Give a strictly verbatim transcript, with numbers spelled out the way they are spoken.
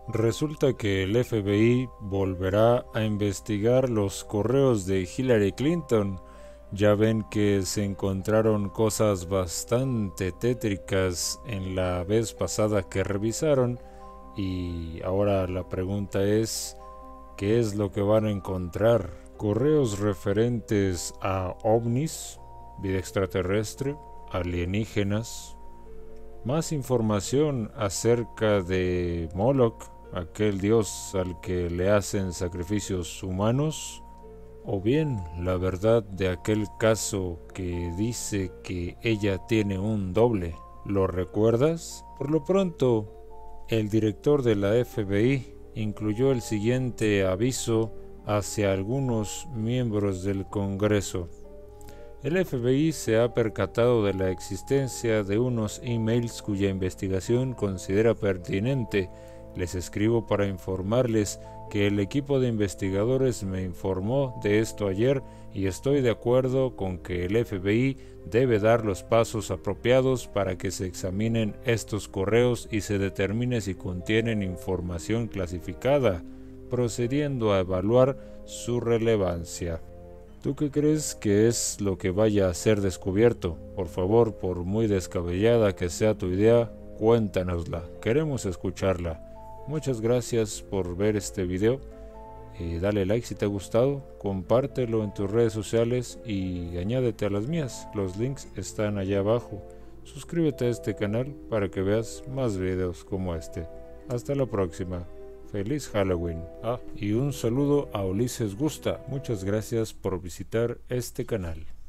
Resulta que el F B I volverá a investigar los correos de Hillary Clinton. Ya ven que se encontraron cosas bastante tétricas en la vez pasada que revisaron, y ahora la pregunta es, ¿qué es lo que van a encontrar? Correos referentes a ovnis, vida extraterrestre, alienígenas, más información acerca de Moloch, aquel dios al que le hacen sacrificios humanos, o bien la verdad de aquel caso que dice que ella tiene un doble. ¿Lo recuerdas? Por lo pronto, el director de la F B I incluyó el siguiente aviso hacia algunos miembros del Congreso. El F B I se ha percatado de la existencia de unos emails cuya investigación considera pertinente. Les escribo para informarles que el equipo de investigadores me informó de esto ayer y estoy de acuerdo con que el F B I debe dar los pasos apropiados para que se examinen estos correos y se determine si contienen información clasificada, procediendo a evaluar su relevancia. ¿Tú qué crees que es lo que vaya a ser descubierto? Por favor, por muy descabellada que sea tu idea, cuéntanosla, queremos escucharla. Muchas gracias por ver este video, eh, dale like si te ha gustado, compártelo en tus redes sociales y añádete a las mías, los links están allá abajo. Suscríbete a este canal para que veas más videos como este. Hasta la próxima. Feliz Halloween. Ah, y un saludo a Ulises Gusta. Muchas gracias por visitar este canal.